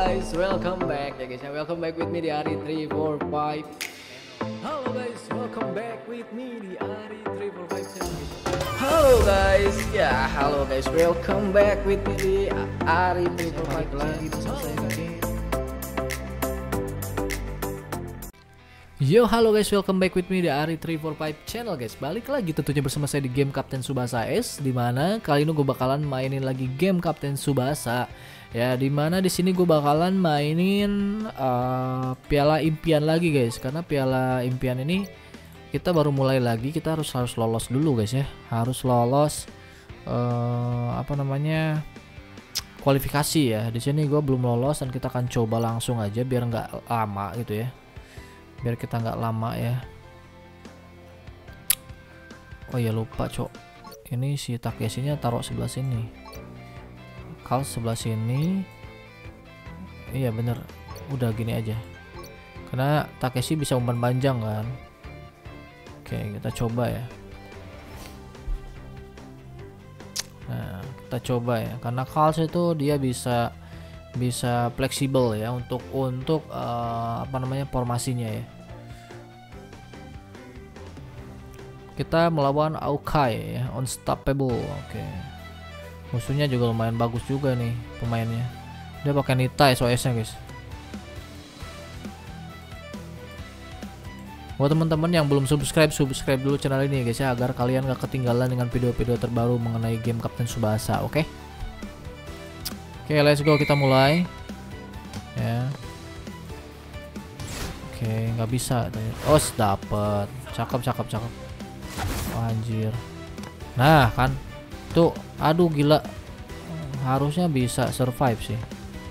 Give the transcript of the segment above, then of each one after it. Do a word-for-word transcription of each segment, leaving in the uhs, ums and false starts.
guys, welcome back ya guys. Welcome back with me di Ari three four five. Halo guys, welcome back with me di Ari three four five channel. Halo guys, ya halo guys, welcome back with me di Ari three four five lagi bersama saya guys. Yo halo guys, welcome back with me di Ari three four five channel guys. Balik lagi tentunya bersama saya di game Kapten Tsubasa S, dimana kali ini gue bakalan mainin lagi game Kapten Tsubasa. Ya, dimana di sini gue bakalan mainin uh, piala impian lagi guys, karena piala impian ini kita baru mulai lagi, kita harus harus lolos dulu guys ya, harus lolos uh, apa namanya kualifikasi ya. Di sini gue belum lolos dan kita akan coba langsung aja biar nggak lama gitu ya, biar kita nggak lama ya. Oh ya lupa cok, ini si Takeshi-nya taruh sebelah sini. Kal sebelah sini. Iya bener, udah gini aja karena Takeshi bisa umpan panjang kan. Oke kita coba ya. Nah kita coba ya, karena Kal itu dia bisa bisa fleksibel ya untuk untuk uh, apa namanya formasinya ya. Kita melawan Aokai ya, unstoppable. Oke, musuhnya juga lumayan bagus juga nih pemainnya. Dia pakai Nita S O S nya guys. Buat teman-teman yang belum subscribe, subscribe dulu channel ini guys ya, agar kalian gak ketinggalan dengan video-video terbaru mengenai game Kapten Tsubasa. Oke, okay? Oke okay, let's go, kita mulai ya. Oke okay, nggak bisa. Oh dapet, cakep cakep cakep. Oh, anjir. Nah kan tuh, aduh gila, harusnya bisa survive sih.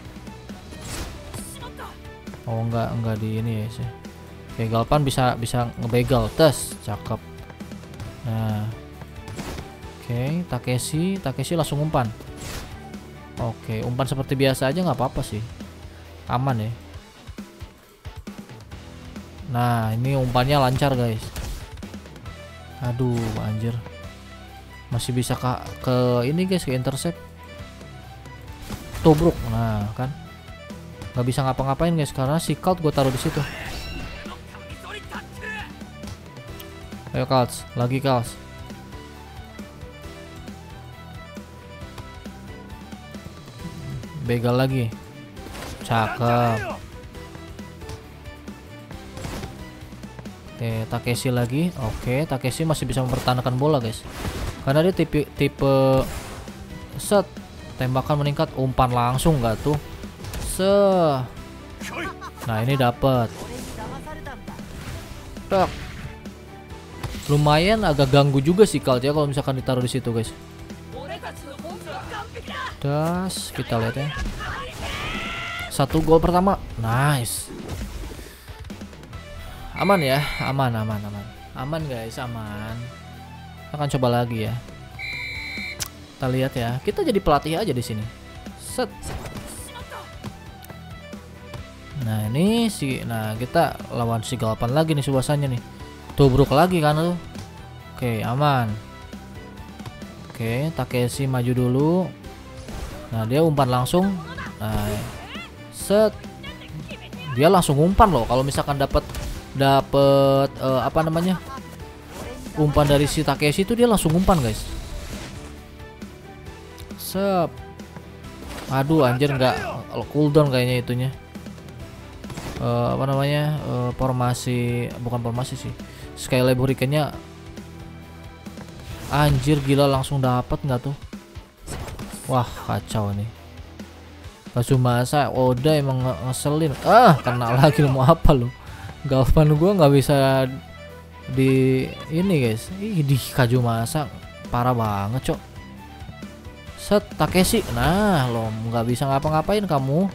Oh enggak enggak di ini ya sih. Oke Galpan bisa bisa ngebegal, tes cakep. Nah oke Takeshi Takeshi langsung umpan. Oke umpan seperti biasa aja nggak apa-apa sih, aman ya. Nah ini umpannya lancar guys. Aduh anjir, masih bisa ke, ke ini guys, ke intercept, tubruk. Nah kan nggak bisa ngapa-ngapain guys karena si Cult gue taruh di situ. Ayo Cult, lagi Cult. Begal lagi, cakep. Oke Takeshi lagi. Oke Takeshi masih bisa mempertahankan bola guys, karena dia tipe tipe set tembakan meningkat, umpan langsung nggak tuh se. Nah ini dapat. Tak. Lumayan agak ganggu juga sih Kalt ya kalau misalkan ditaruh di situ guys. Das kita lihat ya. Satu gol pertama, nice. Aman ya, aman aman aman aman guys, aman. Kita akan coba lagi ya. Kita lihat ya, kita jadi pelatih aja di sini. Set. Nah ini si, nah kita lawan si Galpan lagi nih suasananya nih. Tubruk lagi kan tuh. Oke aman. Oke Takeshi maju dulu. Nah dia umpan langsung. Nah set. Dia langsung umpan loh. Kalau misalkan dapat dapat uh, apa namanya umpan dari si Takeshi itu, dia langsung umpan guys. Sep. Aduh anjir, nggak cooldown kayaknya itunya. Uh, apa namanya uh, formasi, bukan formasi sih, Skylab Hurricane-nya. Anjir gila, langsung dapat nggak tuh. Wah kacau nih. Tsubasa Oda emang ngeselin. Ah kena lagi, mau apa lu. Galvan gua nggak bisa di ini guys. Ih di Tsubasa parah banget cok. Set Takeshi. Nah lo nggak bisa ngapa-ngapain kamu.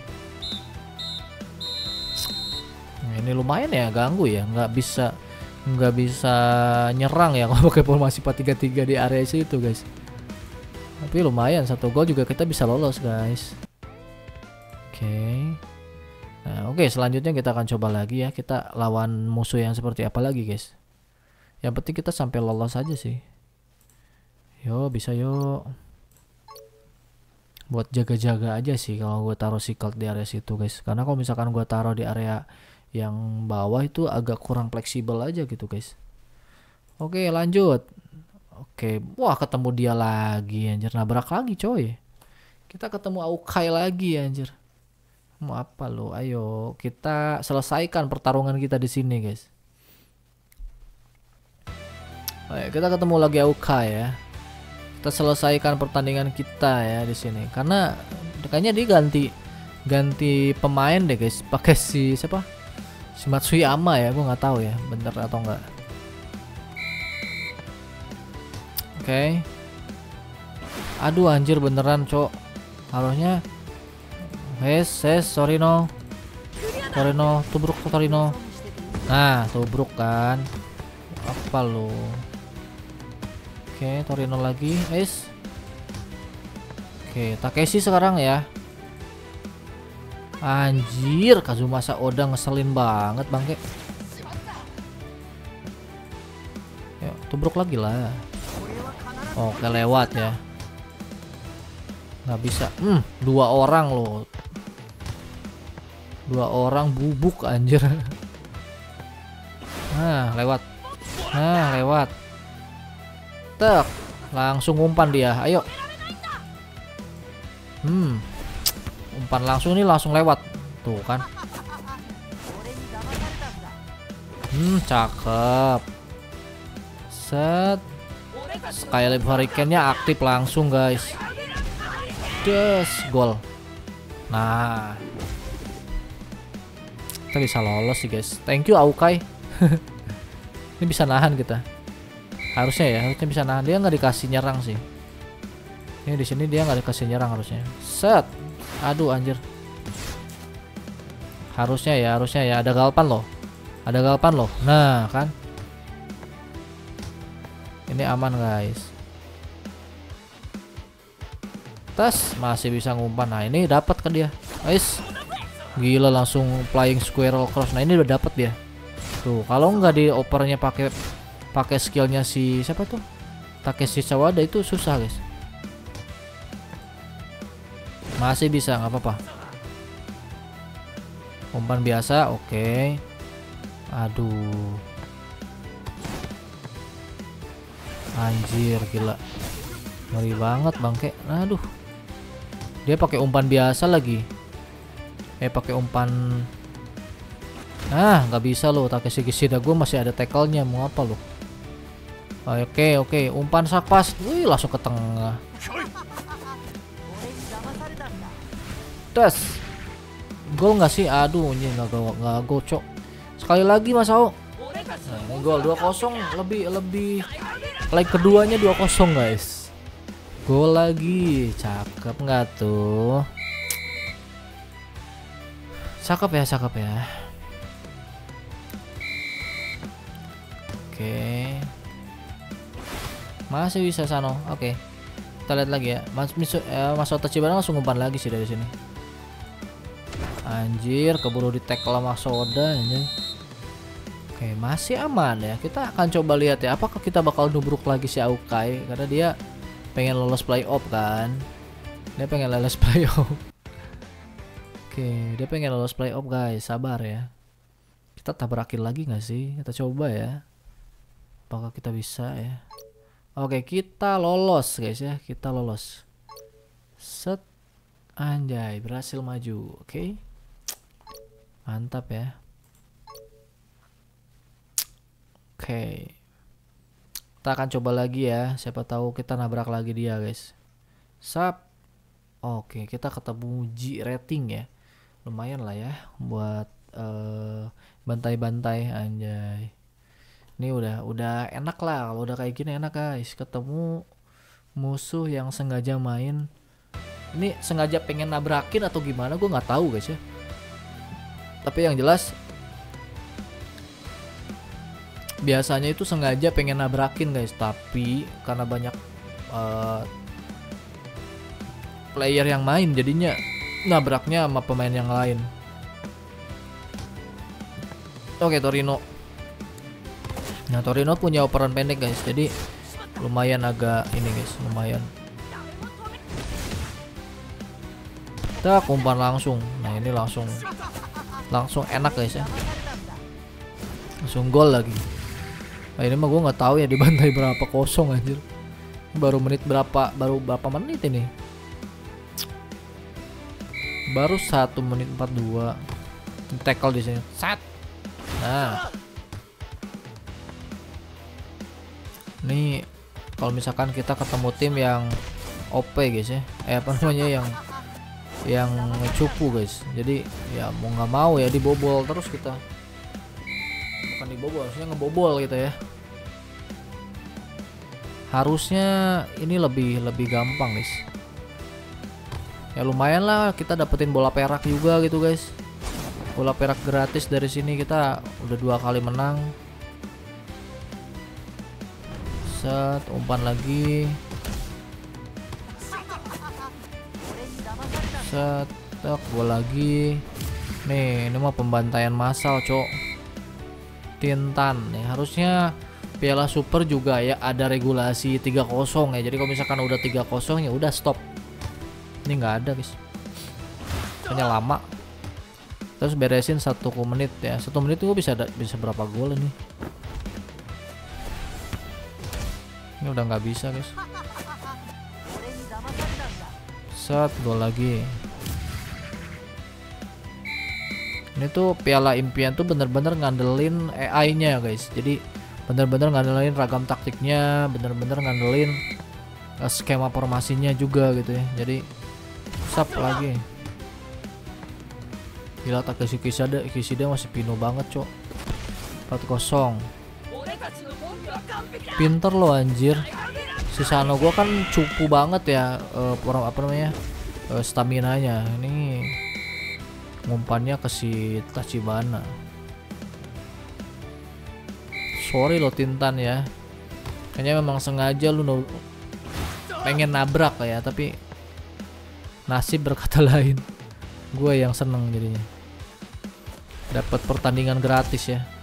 Nah, ini lumayan ya, ganggu ya, nggak bisa nggak bisa nyerang ya kalau pakai formasi empat tiga tiga di area situ guys. Tapi lumayan, satu gol juga kita bisa lolos guys. Oke okay. Nah oke okay, selanjutnya kita akan coba lagi ya, kita lawan musuh yang seperti apa lagi guys. Yang penting kita sampai lolos aja sih. Yo bisa yo. buat jaga-jaga aja sih kalau gue taruh Secret di area situ guys, karena kalau misalkan gue taruh di area yang bawah itu agak kurang fleksibel aja gitu guys. Oke lanjut. Oke, wah ketemu dia lagi anjir, nabrak lagi coy. Kita ketemu Aukai lagi anjir. Mau apa lo? Ayo kita selesaikan pertarungan kita di sini guys. Ayo, kita ketemu lagi Aukai ya. Kita selesaikan pertandingan kita ya di sini, karena kayaknya dia ganti ganti pemain deh guys, pakai si siapa, si Matsuyama ya, gue nggak tahu ya bener atau enggak. Oke, okay. Aduh anjir beneran cok, harusnya Hes Hes sorry no sorry no tubruk sorry no. Nah tubruk kan, apa lo? Oke, Torino lagi, guys. Oke, Takeshi sekarang ya. Anjir, Kazumasa Oda ngeselin banget, Bangke. Yuk, tubruk lagi lah. Oke, lewat ya. Nggak bisa. Hmm, dua orang loh. Dua orang bubuk anjir. Nah, lewat. Nah, lewat. Tek, langsung umpan dia, ayo. Hmm, umpan langsung ini langsung lewat, tuh kan. Hmm, cakep. Set, Skylab Hurricane-nya aktif langsung guys. Des, gol. Nah, kita bisa lolos sih guys. Thank you Aukai. Ini bisa nahan kita. Harusnya ya, harusnya bisa nahan. Dia nggak dikasih nyerang sih. Ini di sini dia nggak dikasih nyerang harusnya. Set, aduh anjir. Harusnya ya, harusnya ya. Ada galpan loh, ada galpan loh. Nah kan, ini aman guys. Tas masih bisa ngumpan. Nah ini dapat kan dia, guys. Gila langsung flying squirrel cross. Nah ini udah dapat dia. Tuh kalau nggak diopernya pakai pakai skillnya si siapa tuh, Takeshi Sawada, itu susah guys. Masih bisa, nggak apa-apa. Umpan biasa, oke. Okay. Aduh, anjir gila, ngeri banget bangke. Aduh, dia pakai umpan biasa lagi. Eh pakai umpan. Ah nggak bisa loh, Takeshi Kishida gue masih ada tackle-nya, mau apa loh. Oke oke, umpan sakpas, wih langsung ke tengah. Das, gol nggak sih? Aduh ini nggak gol, nggak gol cok. Sekali lagi Masao. Nah, ini gol dua kosong, lebih lebih leg keduanya dua kosong guys. Gol lagi, cakep nggak tuh? Cakep ya, cakep ya. Oke. Masih bisa Sano. Oke. Kita lihat lagi ya. Mas Misu, eh, Mas Tachibana langsung umpan lagi sih dari sini. Anjir, keburu di tackle sama Soda anjir. Oke, masih aman ya. Kita akan coba lihat ya, apakah kita bakal nubruk lagi si Aukai, karena dia pengen lolos playoff kan. Dia pengen lolos playoff. Oke, dia pengen lolos playoff guys. Sabar ya. Kita tabrakin lagi nggak sih? Kita coba ya. Apakah kita bisa ya? Oke, kita lolos guys ya, kita lolos. Set, anjay, berhasil maju. Oke, mantap ya. Oke, kita akan coba lagi ya. Siapa tahu kita nabrak lagi dia guys. Sap. Oke, kita ketemu G rating ya. Lumayan lah ya buat uh, bantai-bantai anjay. Ini udah udah enak lah kalau udah kayak gini, enak guys. Ketemu musuh yang sengaja main. Ini sengaja pengen nabrakin atau gimana gue nggak tahu guys ya. Tapi yang jelas biasanya itu sengaja pengen nabrakin guys. Tapi karena banyak uh, player yang main, jadinya nabraknya sama pemain yang lain. Oke, Torino. Nah, Torino punya operan pendek guys, jadi lumayan agak ini guys, lumayan. Tak umpan langsung. Nah ini langsung langsung enak guys ya. Langsung gol lagi. Nah ini mah gue nggak tahu ya dibantai berapa kosong anjir. Baru menit berapa? Baru berapa menit ini? Baru satu menit empat puluh dua. Tackle di sini. Sat. Nah. Ini kalau misalkan kita ketemu tim yang O P guys ya. Eh apa namanya yang yang cupu guys. Jadi ya mau nggak mau ya dibobol terus kita. Bukan dibobol, harusnya ngebobol gitu ya. Harusnya ini lebih lebih gampang guys. Ya lumayan lah kita dapetin bola perak juga gitu guys. Bola perak gratis dari sini, kita udah dua kali menang. Set, umpan lagi. Set, tek, gol lagi. Nih, ini mah pembantaian massal, cok. Tintan nih, harusnya Piala Super juga ya ada regulasi tiga kosong ya. Jadi kalau misalkan udah tiga kosong ya udah stop. Ini nggak ada, guys. Hanya lama. Terus beresin satu menit ya. Satu menit itu bisa ada, bisa berapa gol ini? Ini udah nggak bisa guys. Set, gol lagi. Ini tuh Piala Impian tuh bener-bener ngandelin A I-nya guys. Jadi bener-bener ngandelin ragam taktiknya, bener-bener ngandelin uh, skema formasinya juga gitu ya. Jadi sap lagi. Gila, Takeshi Kishida, Kishida masih pino banget cok. empat kosong. Pinter lo anjir. Si Sano gua kan cupu banget ya uh, apa namanya uh, stamina nya. Ini ngumpannya ke si Tachibana. Sorry lo Tintan ya. Kayaknya memang sengaja lu no, pengen nabrak ya, tapi nasib berkata lain. Gue yang seneng jadinya. Dapat pertandingan gratis ya.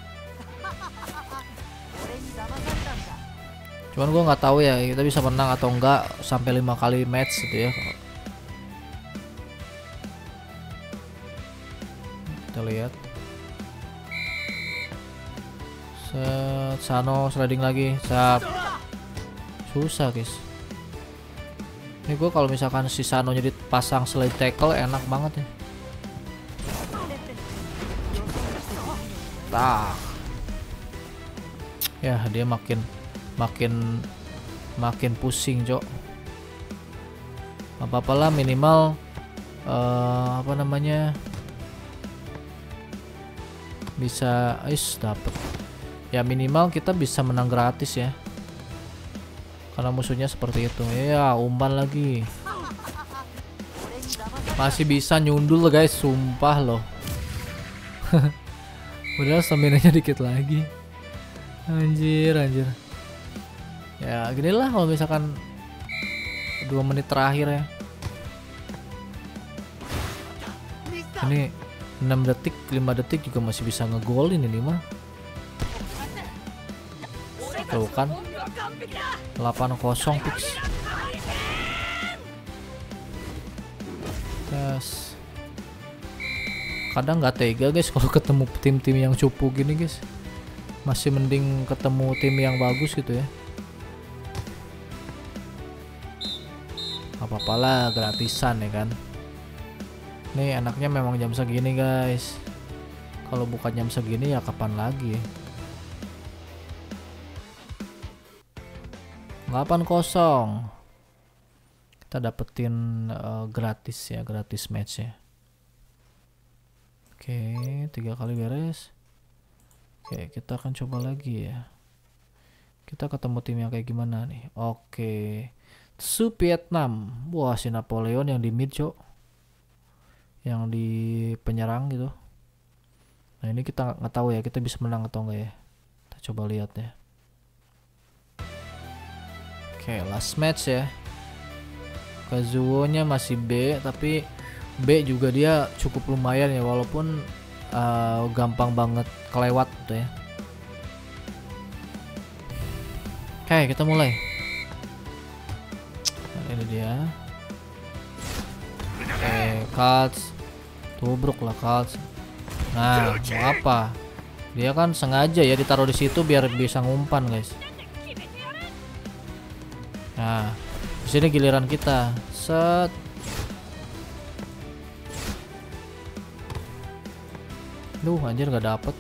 Cuman gue nggak tahu ya kita bisa menang atau enggak sampai lima kali match gitu ya. Kita lihat. Set, Sano sliding lagi. Sap. Susah guys. Ini gue kalau misalkan si Sano jadi pasang slide tackle enak banget ya. Tah. Ya dia makin makin makin pusing cok. Apa-apalah minimal uh, apa namanya bisa is dapet ya, minimal kita bisa menang gratis ya karena musuhnya seperti itu ya. Umpan lagi masih bisa nyundul guys, sumpah loh. Udah stamina-nya dikit lagi, anjir anjir. Ya gini lah kalau misalkan dua menit terakhir ya. Ini enam detik, lima detik juga masih bisa ngegolin ini mah. Tuh kan delapan kosong fix. Tes. Kadang nggak tega guys kalau ketemu tim-tim yang cupu gini guys. Masih mending ketemu tim yang bagus gitu ya. Apa-apalah gratisan ya kan. Nih enaknya memang jam segini guys. Kalau bukan jam segini ya kapan lagi. delapan kosong. Kita dapetin uh, gratis ya, gratis match ya. Oke, tiga kali beres. Oke, kita akan coba lagi ya. Kita ketemu tim yang kayak gimana nih? Oke. Su Vietnam. Wah, si Napoleon yang di mid, cok. Yang di penyerang gitu. Nah, ini kita nggak tahu ya, kita bisa menang atau enggak ya. Kita coba lihat ya. Oke, last match ya. Kazuo-nya masih B, tapi B juga dia cukup lumayan ya, walaupun uh, gampang banget kelewat gitu ya. Oke, kita mulai. Nah, ini dia. Oke, Kalts. Tubruk lah Kalts. Nah, mau apa? Dia kan sengaja ya ditaruh di situ biar bisa ngumpan, guys. Nah, di sini giliran kita. Set. Duh, anjir gak dapet.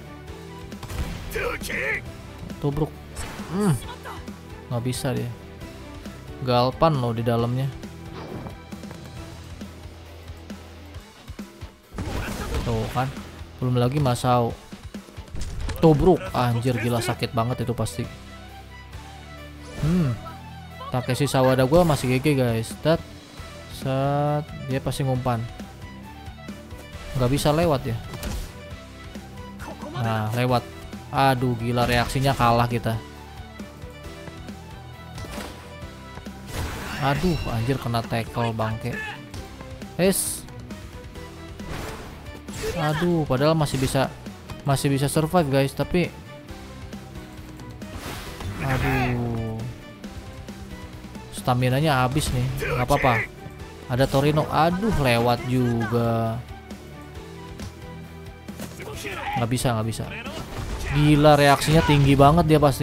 Tubruk. Hmm. Nggak bisa dia. Galpan loh di dalamnya. Tuh kan. Belum lagi Masao. Tubruk. Anjir gila sakit banget itu pasti. Hmm. Takeshi Sawada gua masih G G guys. Dat. Set. Dia pasti ngumpan. Nggak bisa lewat ya. Nah lewat. Aduh gila reaksinya kalah kita. Aduh anjir kena tackle bangke. Es. Aduh padahal masih bisa masih bisa survive guys, tapi aduh stamina-nya habis nih. Nggak apa-apa. Ada Torino. Aduh lewat juga. Nggak bisa, nggak bisa. Gila reaksinya tinggi banget dia pasti.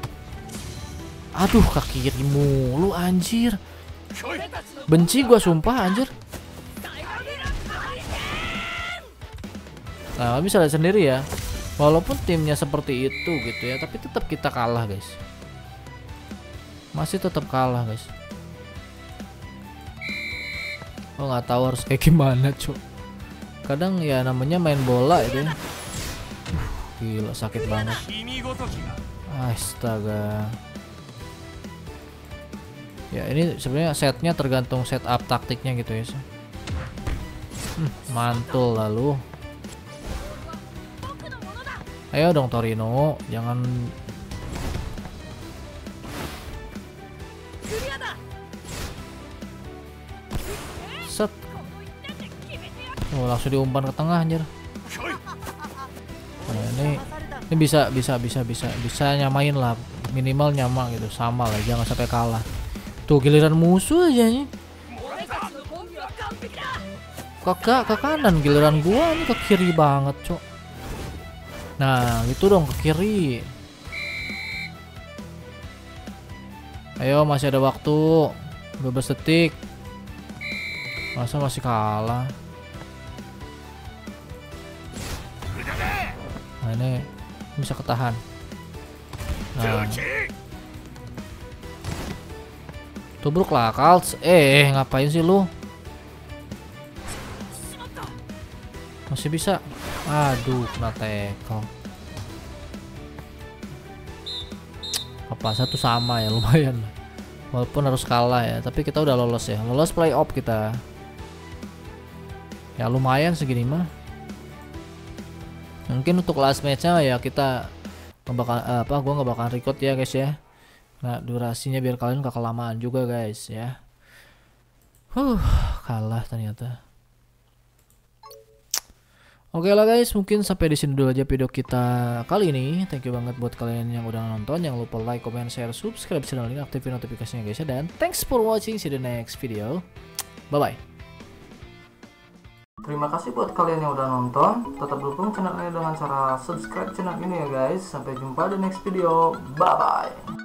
Aduh kaki kiri mulu anjir. Benci gua sumpah anjir. Nah bisa lihat sendiri ya. Walaupun timnya seperti itu gitu ya, tapi tetap kita kalah guys. Masih tetap kalah guys. Oh nggak tahu harus kayak gimana cuy. Kadang ya namanya main bola itu ya. Gila sakit banget. Astaga. Ya ini sebenarnya setnya tergantung setup taktiknya gitu ya. Hmm, mantul lalu. Ayo dong Torino, jangan. Set. Oh langsung diumpan ke tengah anjir. Nah, ini ini bisa bisa bisa bisa bisa nyamain lah, minimal nyama gitu, sama lah, jangan sampai kalah. Tuh giliran musuh aja nih. Kakak ke kanan, giliran gua ini ke kiri banget cok. Nah gitu dong ke kiri. Ayo masih ada waktu dua belas detik. Masa masih kalah. Nah ini bisa ketahan. Nah tubruk lah Kalts. Eh ngapain sih lu? Masih bisa. Aduh kena tackle. Apa satu sama ya lumayan. Walaupun harus kalah ya, tapi kita udah lolos ya. Lolos playoff kita. Ya lumayan segini mah. Mungkin untuk last matchnya ya kita nggak bakal apa gua nggak bakal record ya guys ya. Nah durasinya biar kalian gak kelamaan juga guys ya. Huh kalah ternyata. Oke lah guys, mungkin sampai di sini dulu aja video kita kali ini. Thank you banget buat kalian yang udah nonton. Jangan lupa like, comment, share, subscribe channel ini, aktifin notifikasinya guys ya. Dan thanks for watching, see you the next video. Bye bye. Terima kasih buat kalian yang udah nonton. Tetap dukung channel ini dengan cara subscribe channel ini ya guys. Sampai jumpa di next video. Bye bye.